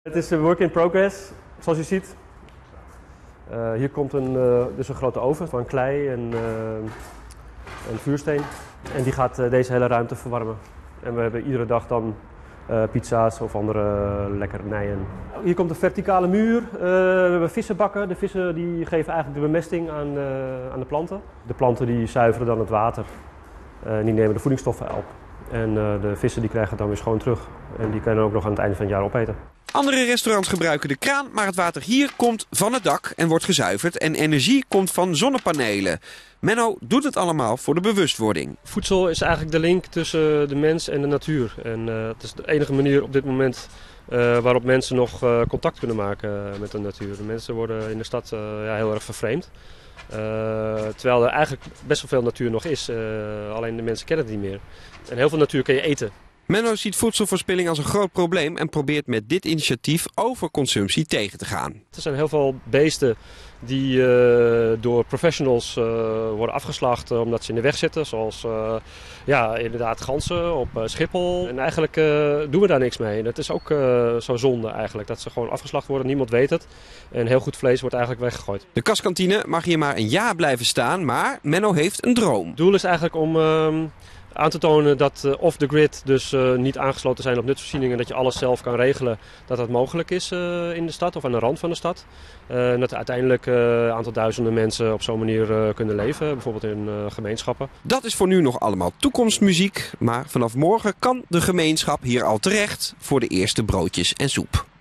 Het is een work in progress, zoals je ziet. Hier komt dus een grote oven van klei en vuursteen. En die gaat deze hele ruimte verwarmen. En we hebben iedere dag dan pizza's of andere lekkernijen. Hier komt een verticale muur. We hebben vissenbakken. De vissen die geven eigenlijk de bemesting aan de planten. De planten die zuiveren dan het water. Die nemen de voedingsstoffen op. En de vissen die krijgen het dan weer schoon terug. En die kunnen ook nog aan het einde van het jaar opeten. Andere restaurants gebruiken de kraan, maar het water hier komt van het dak en wordt gezuiverd. En energie komt van zonnepanelen. Menno doet het allemaal voor de bewustwording. Voedsel is eigenlijk de link tussen de mens en de natuur. En het is de enige manier op dit moment waarop mensen nog contact kunnen maken met de natuur. De mensen worden in de stad heel erg vervreemd. Terwijl er eigenlijk best wel veel natuur nog is. Alleen de mensen kennen het niet meer. En heel veel natuur kun je eten. Menno ziet voedselverspilling als een groot probleem en probeert met dit initiatief overconsumptie tegen te gaan. Er zijn heel veel beesten die door professionals worden afgeslacht omdat ze in de weg zitten. Zoals inderdaad ganzen op Schiphol. En eigenlijk doen we daar niks mee. Dat is ook zo zonde eigenlijk. Dat ze gewoon afgeslacht worden, niemand weet het. En heel goed vlees wordt eigenlijk weggegooid. De kaskantine mag hier maar een jaar blijven staan, maar Menno heeft een droom. Het doel is eigenlijk om aan te tonen dat off the grid, dus niet aangesloten zijn op nutsvoorzieningen, dat je alles zelf kan regelen, dat dat mogelijk is in de stad of aan de rand van de stad. Dat uiteindelijk een aantal duizenden mensen op zo'n manier kunnen leven, bijvoorbeeld in gemeenschappen. Dat is voor nu nog allemaal toekomstmuziek, maar vanaf morgen kan de gemeenschap hier al terecht voor de eerste broodjes en soep.